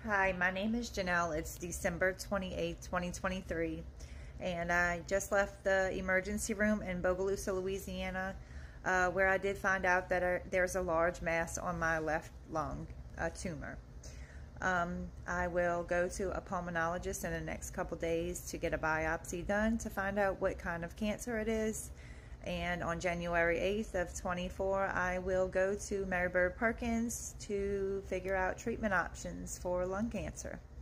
Hi, my name is Janelle. It's December 28th, 2023, and I just left the emergency room in Bogalusa, Louisiana, where I did find out that there's a large mass on my left lung, a tumor. I will go to a pulmonologist in the next couple days to get a biopsy done to find out what kind of cancer it is. And on January 8th of 24, I will go to Mary Bird Perkins to figure out treatment options for lung cancer.